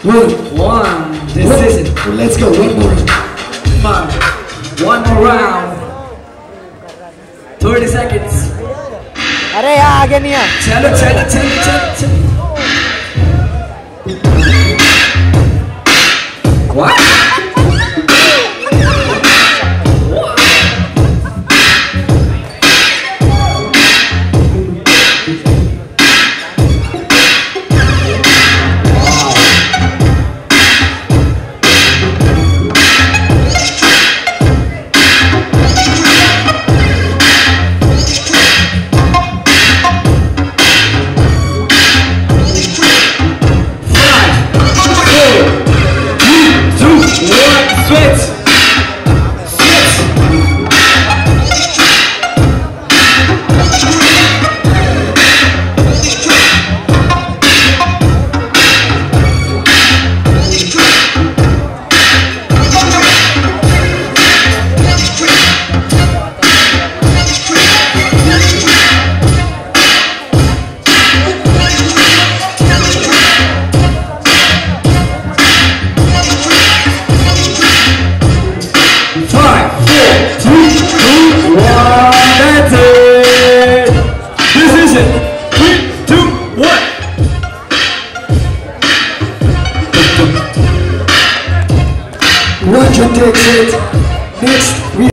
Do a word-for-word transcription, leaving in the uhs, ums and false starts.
One. One. This One. is it. Let's go. One more. Come on. One more round. thirty seconds. अरे यार आगे नहीं है. चलो चलो चलो चलो चलो. What? Roger takes it. Next, we